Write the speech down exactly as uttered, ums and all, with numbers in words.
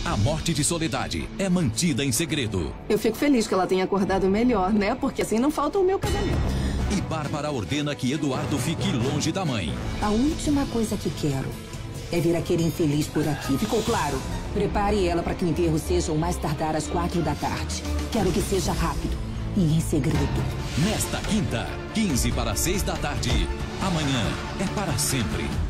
A morte de Soledade é mantida em segredo. Eu fico feliz que ela tenha acordado melhor, né? Porque assim não falta o meu casamento. E Bárbara ordena que Eduardo fique longe da mãe. A última coisa que quero é ver aquele infeliz por aqui. Ficou claro? Prepare ela para que o enterro seja o mais tardar às quatro da tarde. Quero que seja rápido e em segredo. Nesta quinta, quinze para seis da tarde. Amanhã é para sempre.